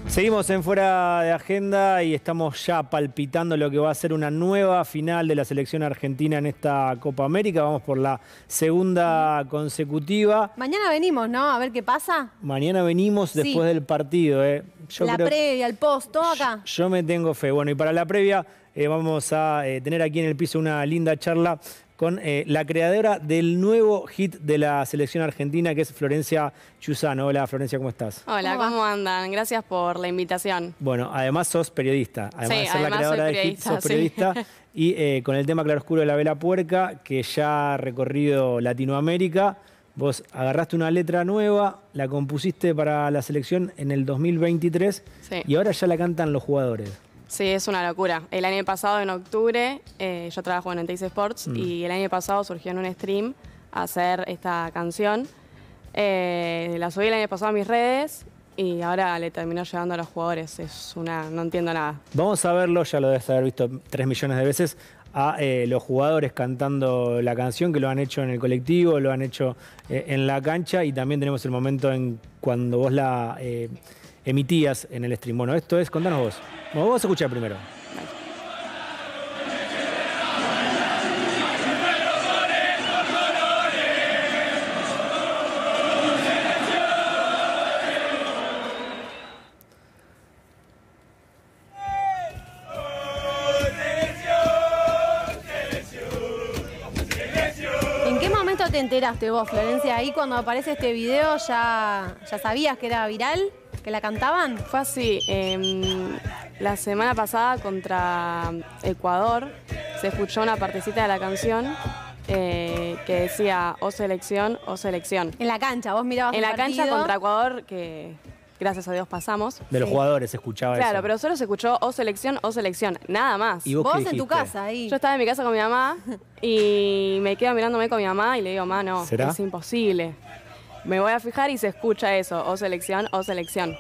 Seguimos en Fuera de Agenda y estamos ya palpitando lo que va a ser una nueva final de la selección argentina en esta Copa América. Vamos por la segunda consecutiva. Mañana venimos, ¿no? A ver qué pasa. Mañana venimos después del partido. La previa, el post, todo acá. Yo me tengo fe. Bueno, y para la previa vamos a tener aquí en el piso una linda charla con la creadora del nuevo hit de la selección argentina, que es Florencia Chusano. Hola, Florencia, ¿cómo estás? Hola, ¿cómo andan? Gracias por la invitación. Bueno, además sos periodista. Además de ser la además creadora soy del hit, periodista, sos periodista. Y con el tema claroscuro de la vela puerca, que ya ha recorrido Latinoamérica, vos agarraste una letra nueva, la compusiste para la selección en el 2023 y ahora ya la cantan los jugadores. Sí, es una locura. El año pasado, en octubre, yo trabajo en Teis Sports y el año pasado surgió en un stream hacer esta canción. La subí el año pasado a mis redes y ahora le terminó llegando a los jugadores. No entiendo nada. Vamos a verlo, ya lo debes haber visto 3 millones de veces, a los jugadores cantando la canción, que lo han hecho en el colectivo, lo han hecho en la cancha, y también tenemos el momento en cuando vos la emitías en el stream. Bueno, esto es, contanos vos. Bueno, vamos a escuchar primero. ¿En qué momento te enteraste vos, Florencia? Ahí cuando aparece este video, ¿ya sabías que era viral? ¿Que la cantaban? Fue así. La semana pasada contra Ecuador se escuchó una partecita de la canción que decía o selección o selección. En la cancha, vos mirabas en el la partido. cancha contra Ecuador, que gracias a Dios pasamos. De los jugadores se escuchaba eso. Claro, pero solo se escuchó o selección, nada más. ¿Y vos en tu casa ahí? Yo estaba en mi casa con mi mamá y me quedo mirándome con mi mamá y le digo, mamá, no, ¿será? es imposible. Me voy a fijar y se escucha eso, o selección o selección.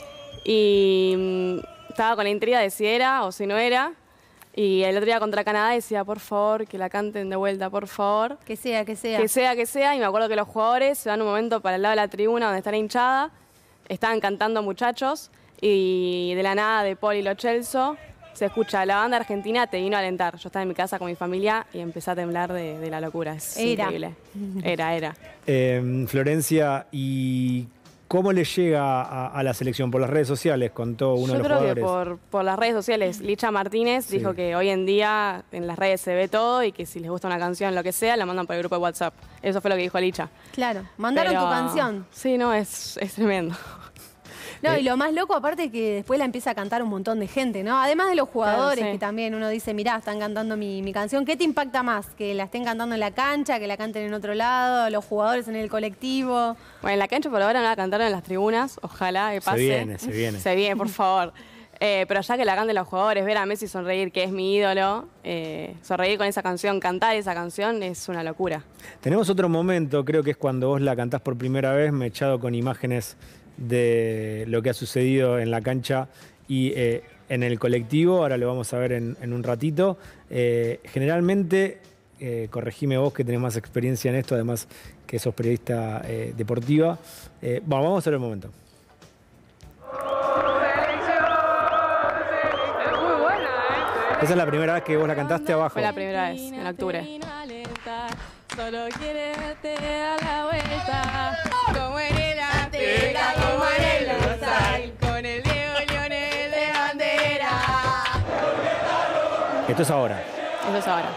Y estaba con la intriga de si era o si no era. Y el otro día contra Canadá decía, por favor, que la canten de vuelta, por favor. Que sea, que sea. Que sea, que sea. Y me acuerdo que los jugadores se van un momento para el lado de la tribuna donde está la hinchada. Estaban cantando muchachos. Y de la nada, de Paul y Lo Celso, se escucha, la banda argentina te vino a alentar. Yo estaba en mi casa con mi familia y empecé a temblar de la locura. Es increíble. Era. Florencia, ¿y cómo le llega a la selección? ¿Por las redes sociales? Contó uno de los jugadores. Yo creo que por las redes sociales. Licha Martínez dijo que hoy en día en las redes se ve todo y que si les gusta una canción, lo que sea, la mandan por el grupo de WhatsApp. Eso fue lo que dijo Licha. Claro, mandaron tu canción. Sí, no, es tremendo. No, y lo más loco aparte es que después la empieza a cantar un montón de gente, ¿no? Además de los jugadores, claro, que también uno dice, mirá, están cantando mi canción. ¿Qué te impacta más? ¿Que la estén cantando en la cancha, que la canten en otro lado, los jugadores en el colectivo? Bueno, en la cancha por ahora no la cantaron en las tribunas, ojalá que pase. Se viene. Se viene, por favor. Pero ya que la canten los jugadores, ver a Messi sonreír, que es mi ídolo, sonreír con esa canción, cantar esa canción, es una locura. Tenemos otro momento, creo que es cuando vos la cantás por primera vez, mechado con imágenes de lo que ha sucedido en la cancha y en el colectivo. Ahora lo vamos a ver en un ratito. Generalmente, corregime vos que tenés más experiencia en esto, además que sos periodista deportiva. Vamos a ver el momento. Esa es la primera vez que vos la cantaste abajo. Fue la primera vez, en octubre. Solo quiere verte a la vuelta, como en el Azteca, como en el Lorsal, con el Diego Lionel de bandera. Esto es ahora. Eso es ahora.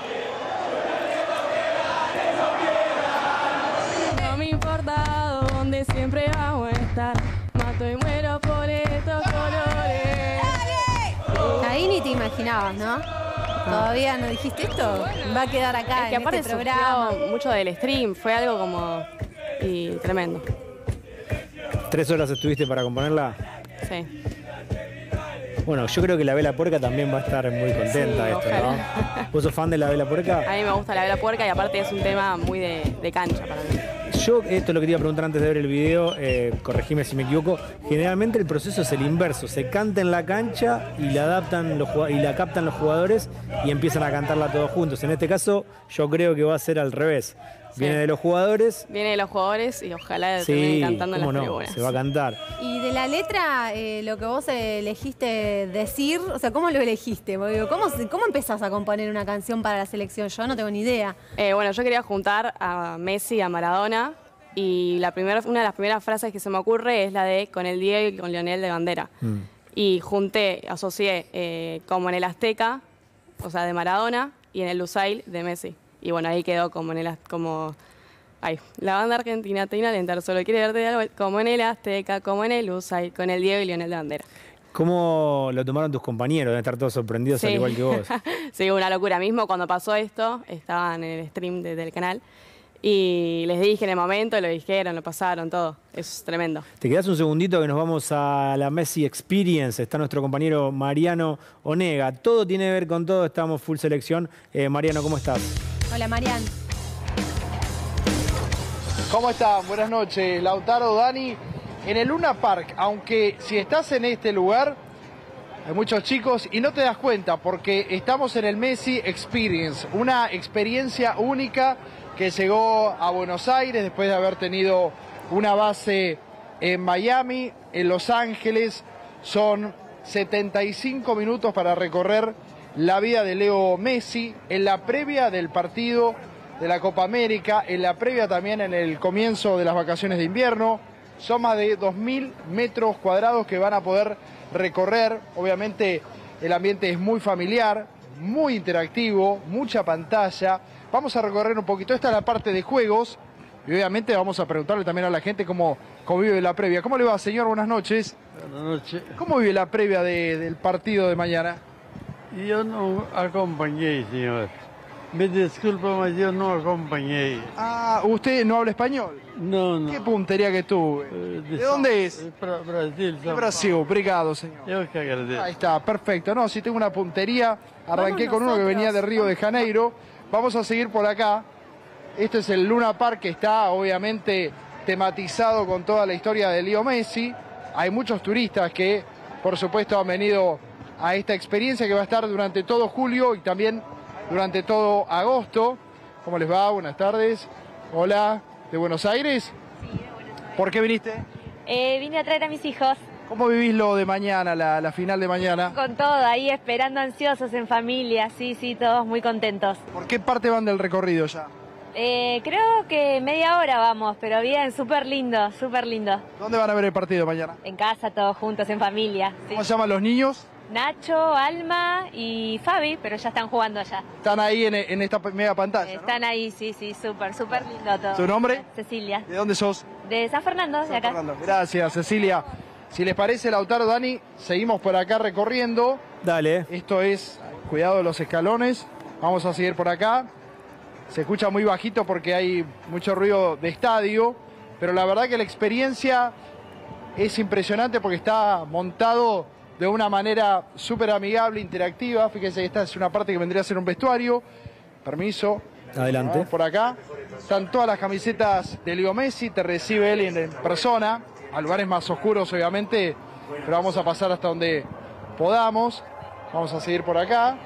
No me importa dónde siempre vamos a estar, mato y muero por estos colores. Ahí ni te imaginabas, ¿no? ¿Todavía no dijiste esto? Va a quedar acá, es que en aparte este programa. mucho del stream, fue algo como tremendo. 3 horas estuviste para componerla. Sí. Bueno, yo creo que la vela puerca también va a estar muy contenta de esto, ¿no? ¿Vos sos fan de la vela puerca? A mí me gusta la vela puerca y aparte es un tema muy de cancha para mí. Yo, esto es lo que te iba a preguntar antes de ver el video, corregime si me equivoco, generalmente el proceso es el inverso, se canta en la cancha y la adaptan y la captan los jugadores y empiezan a cantarla todos juntos. En este caso, yo creo que va a ser al revés. Viene de los jugadores. Viene de los jugadores y ojalá termine cantando en las tribunas. Se va a cantar. Y de la letra, lo que vos elegiste decir, o sea, ¿cómo lo elegiste? ¿Cómo empezás a componer una canción para la selección? Yo no tengo ni idea. Bueno, yo quería juntar a Messi y a Maradona y una de las primeras frases que se me ocurre es la de con el Diego y con Lionel de bandera. Y asocié como en el Azteca, o sea, de Maradona, y en el Lusail de Messi. Y bueno, ahí quedó como en el... la banda argentina te alentar, solo quiere verte de algo, como en el Azteca, como en el Lusail, con el Diego y Lionel de bandera. ¿Cómo lo tomaron tus compañeros? Deben estar todos sorprendidos al igual que vos. Sí, una locura. Mismo cuando pasó esto, estaban en el stream del canal y les dije en el momento, lo dijeron, lo pasaron, todo. Es tremendo. Te quedás un segundito que nos vamos a la Messi Experience. Está nuestro compañero Mariano Onega. Todo tiene que ver con todo, estamos full selección. Mariano, ¿cómo estás? Hola, Marian. ¿Cómo están? Buenas noches. Lautaro, Dani. En el Luna Park, aunque si estás en este lugar, hay muchos chicos y no te das cuenta porque estamos en el Messi Experience, una experiencia única que llegó a Buenos Aires después de haber tenido una base en Miami, en Los Ángeles. Son 75 minutos para recorrer la vida de Leo Messi en la previa del partido de la Copa América, en la previa también en el comienzo de las vacaciones de invierno. Son más de 2.000 metros cuadrados que van a poder recorrer. Obviamente el ambiente es muy familiar, muy interactivo, mucha pantalla. Vamos a recorrer un poquito. Esta es la parte de juegos y obviamente vamos a preguntarle también a la gente cómo vive la previa. ¿Cómo le va, señor? Buenas noches. Buenas noches. ¿Cómo vive la previa del partido de mañana? Yo no acompañé, señor. Me disculpo, pero yo no acompañé. Ah, ¿usted no habla español? No. ¿Qué puntería que tuve? ¿De dónde es? Brasil. De Brasil, obrigado, señor. Yo que agradezco. Ahí está, perfecto. No, si tengo una puntería. Arranqué con uno que venía de Río de Janeiro. Vamos a seguir por acá. Este es el Luna Park, que está obviamente tematizado con toda la historia de Leo Messi. Hay muchos turistas que, por supuesto, han venido a esta experiencia que va a estar durante todo julio y también durante todo agosto. ¿Cómo les va? Buenas tardes. Hola, ¿de Buenos Aires? Sí, de Buenos Aires. ¿Por qué viniste? Vine a traer a mis hijos. ¿Cómo vivís lo de mañana, la final de mañana? Con todo, ahí esperando ansiosos en familia, sí, todos muy contentos. ¿Por qué parte van del recorrido ya? Creo que media hora vamos, pero bien, súper lindo, súper lindo. ¿Dónde van a ver el partido mañana? En casa, todos juntos, en familia. Sí. ¿Cómo se llaman los niños? Nacho, Alma y Fabi, pero ya están jugando allá. Están ahí en esta mega pantalla, ¿no? Están ahí, sí, súper lindo todo. ¿Tu nombre? Cecilia. ¿De dónde sos? De San Fernando, de acá. Fernando. Gracias, Cecilia. Si les parece, Lautaro, Dani, seguimos por acá recorriendo. Dale. Esto es, cuidado de los escalones. Vamos a seguir por acá. Se escucha muy bajito porque hay mucho ruido de estadio, pero la verdad que la experiencia es impresionante porque está montado de una manera súper amigable, interactiva. Fíjense, esta es una parte que vendría a ser un vestuario. Permiso. Adelante. Por acá están todas las camisetas de Leo Messi, te recibe él en persona, a lugares más oscuros obviamente, pero vamos a pasar hasta donde podamos. Vamos a seguir por acá.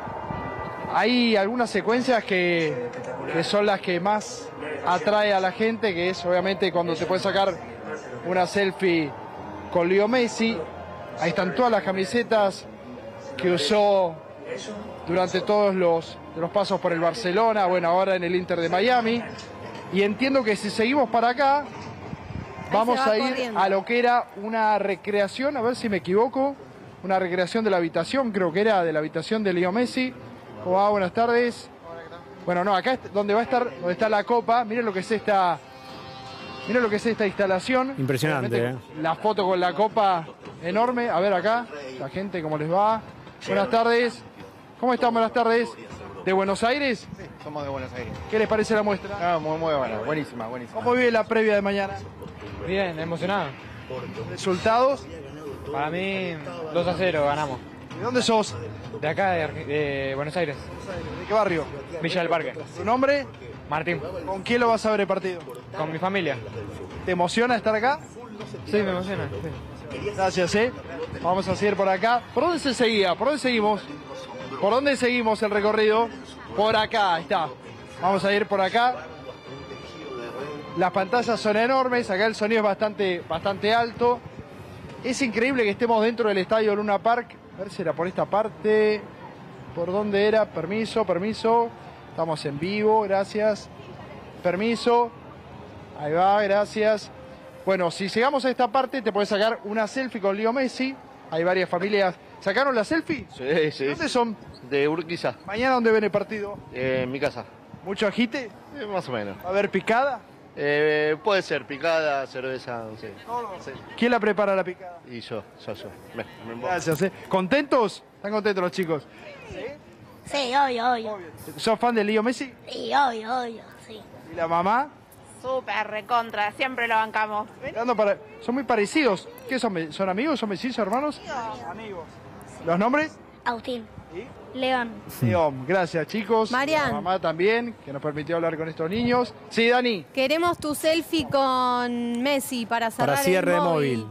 Hay algunas secuencias que son las que más atrae a la gente, que es obviamente cuando te puedes sacar una selfie con Leo Messi. Ahí están todas las camisetas que usó durante todos los pasos por el Barcelona, bueno, ahora en el Inter de Miami. Y entiendo que si seguimos para acá, vamos a ir corriendo a lo que era una recreación, a ver si me equivoco, una recreación de la habitación, creo que era de la habitación de Leo Messi. ¿Cómo va? Buenas tardes. Bueno, no, acá es donde va a estar, donde está la copa. Miren lo que es esta instalación. Impresionante, La foto con la copa enorme. A ver acá, la gente, ¿cómo les va? Buenas tardes. ¿Cómo están? Buenas tardes. ¿De Buenos Aires? Sí, somos de Buenos Aires. ¿Qué les parece la muestra? Muy buena, buenísima. ¿Cómo vive la previa de mañana? Bien, emocionado. ¿Resultados? Para mí, 2-0, ganamos. ¿De dónde sos? De acá, de Buenos Aires. ¿De qué barrio? Villa del Parque. ¿Tu nombre? Martín. ¿Con quién lo vas a ver el partido? Con mi familia. ¿Te emociona estar acá? Sí, me emociona. Sí. Gracias, Vamos a seguir por acá. ¿Por dónde se seguía? ¿Por dónde seguimos? ¿Por dónde seguimos el recorrido? Por acá, ahí está. Vamos a ir por acá. Las pantallas son enormes, acá el sonido es bastante alto. Es increíble que estemos dentro del estadio Luna Park. A ver si era por esta parte. ¿Por dónde era? Permiso. Estamos en vivo, gracias. Permiso. Ahí va, gracias. Bueno, si llegamos a esta parte te puedes sacar una selfie con Leo Messi. Hay varias familias. ¿Sacaron la selfie? Sí, sí. ¿Dónde son? De Urquiza, ¿Mañana dónde ven el partido? en mi casa. ¿Mucho agite? Más o menos. ¿Va a haber picada? Puede ser picada, cerveza, no sé. Sí. ¿Quién la prepara la picada? Y yo. Gracias. ¿Contentos? ¿Están contentos los chicos? Sí, obvio. ¿Sos fan de Leo Messi? Sí, obvio, sí. ¿Y la mamá? Súper, recontra, siempre lo bancamos. Son muy parecidos. ¿Qué son? ¿Son amigos? ¿Son mellizos, hermanos? Amigos. ¿Los nombres? Agustín. León. León. Gracias, chicos. Marian. La mamá también, que nos permitió hablar con estos niños. Sí, Dani. Queremos tu selfie con Messi para cerrar Para cierre el de móvil.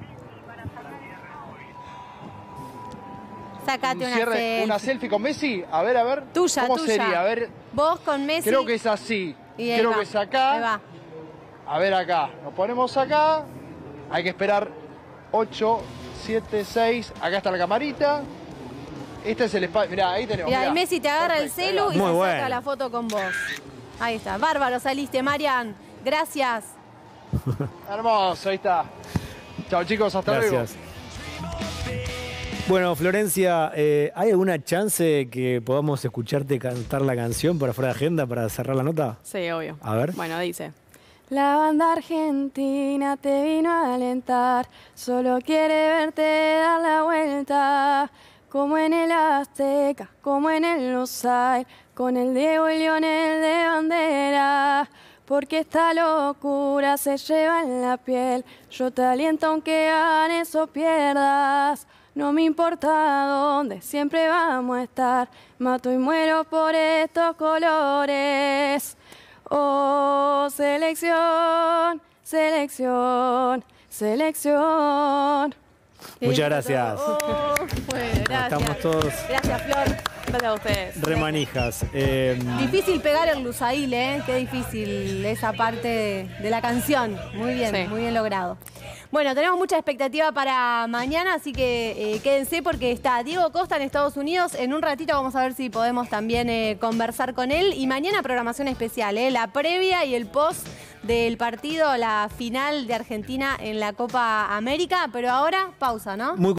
Sácate una Cierre, selfie. una selfie con Messi. A ver. Tuya, ¿Cómo tuya. sería? A ver. Vos con Messi. Creo que es así. Y ahí Creo va, que es acá. ahí va. A ver acá. Nos ponemos acá. Hay que esperar 8, 7, 6. Acá está la camarita. Este es el espacio. Mirá, ahí tenemos. Mirá, mirá. y Messi te agarra el Perfecto, ahí celu va. y Muy se bueno. saca la foto con vos. Ahí está. Bárbaro saliste, Marian. Gracias. Hermoso, ahí está. Chao chicos, hasta luego. Gracias. Bueno, Florencia, ¿hay alguna chance que podamos escucharte cantar la canción para fuera de agenda para cerrar la nota? Sí, obvio. A ver. Bueno, dice. La banda argentina te vino a alentar, solo quiere verte dar la vuelta, como en el Azteca, como en el Lusail, con el Diego y Lionel de bandera, porque esta locura se lleva en la piel, yo te aliento aunque ganes o pierdas. No me importa dónde, siempre vamos a estar. Mato y muero por estos colores. Oh, selección, selección, selección. Muchas gracias. Oh, bueno, gracias. Estamos todos Gracias, Flor. Gracias a ustedes. remanijas. Difícil pegar el Lusail, ¿eh? Qué difícil esa parte de la canción. Muy bien, Sí. muy bien logrado. Bueno, tenemos mucha expectativa para mañana, así que quédense porque está Diego Costa en Estados Unidos. En un ratito vamos a ver si podemos también conversar con él. Y mañana programación especial, la previa y el post del partido, la final de Argentina en la Copa América. Pero ahora, pausa, ¿no? Muy